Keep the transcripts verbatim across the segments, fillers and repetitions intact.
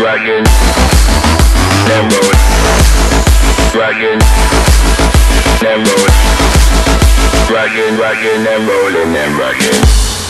dragging, then roll, dragging, then roll, dragging, dragging, then rolling, then dragging.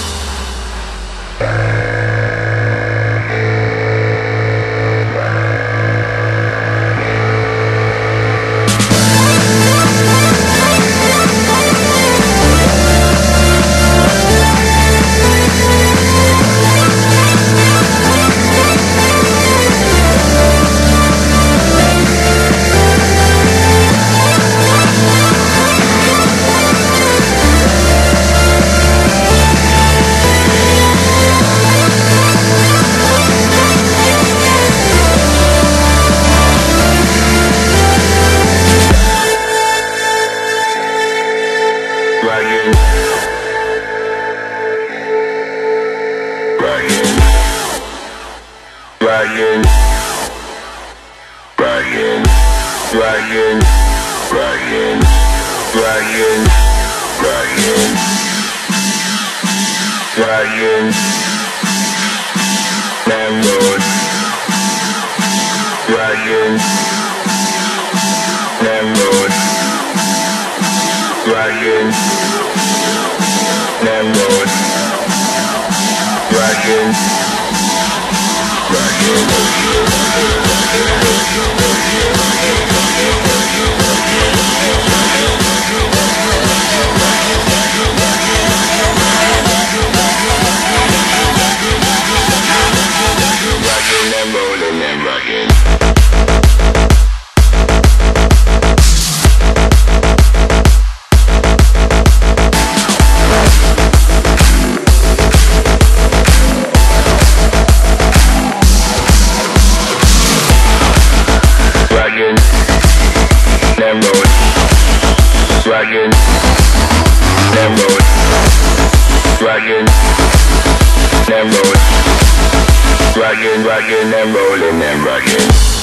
Dragging, dragging, dragging, dragging, dragging, dragging, dragging, Namrod, dragging, Namrod, dragging, Namrod, dragging. Dragging, then roll, dragging, then roll, dragging, dragging, then rolling, then dragging.